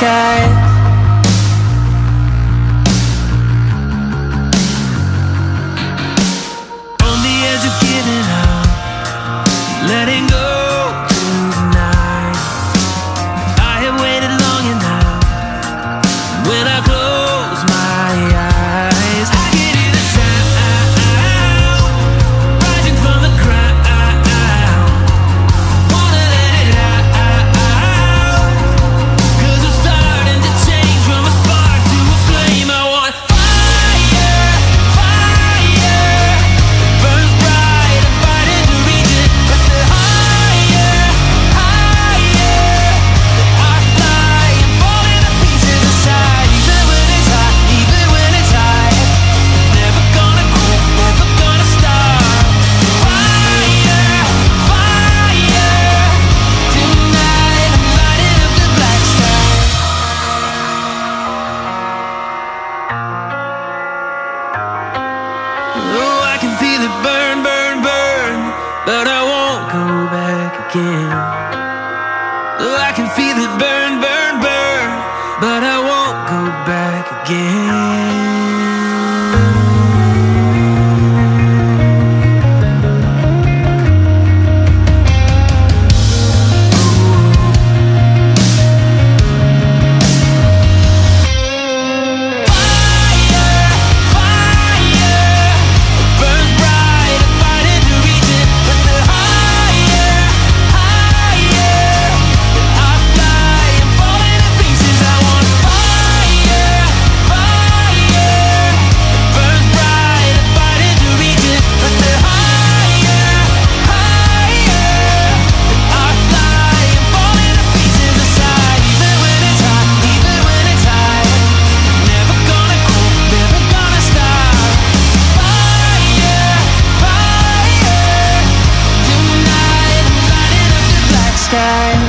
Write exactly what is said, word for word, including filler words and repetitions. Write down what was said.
sky. On the edge of giving up, letting go tonight. I have waited long enough. When I close my eyes, I can hear the sound rising from the crowd. Wanna let it out, 'cause I'm starting to change from a spark to a flame. I want fire, fire, burns bright, I'm fighting to reach it, but the higher, higher I fly and falling to pieces aside. Even when it's hot, even when it's high, never gonna quit, never gonna stop. Fire, fire, tonight I'm lighting up the black sky. Oh, I can feel it burn, burn, burn, but I won't go back again. Oh, I can feel it burn, burn, burn, but I won't go back again. Fire, fire, burns bright, I'm fighting to reach it, but the higher, higher I fly and falling to pieces. I want fire, fire, burns bright, I'm fighting to reach it, but the higher, higher I fly and falling to pieces aside. Even when it's hot, even when it's high, never gonna quit, never gonna stop. Fire, fire, tonight I'm lighting up the black sky.